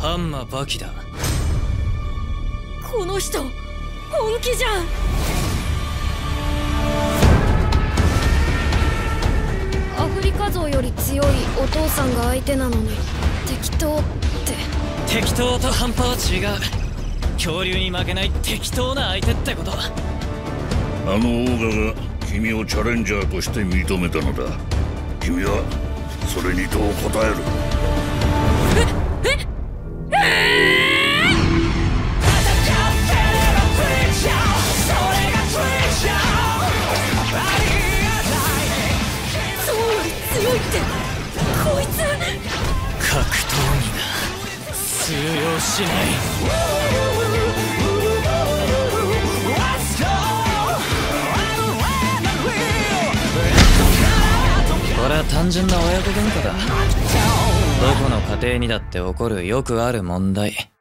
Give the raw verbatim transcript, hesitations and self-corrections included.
ハンマバキだ。 この人本気じゃん。アフリカゾウより強いお父さんが相手なのに適当って。 適当と半端は違う。恐竜に負けない適当な相手ってこと。あのオーガが君をチャレンジャーとして認めたのだ。君はそれにどう答える？ えええー、ゾウより強いってこいつ。 格闘技が通用しない。これは単純な親子喧嘩だ。どこの家庭にだって起こるよくある問題。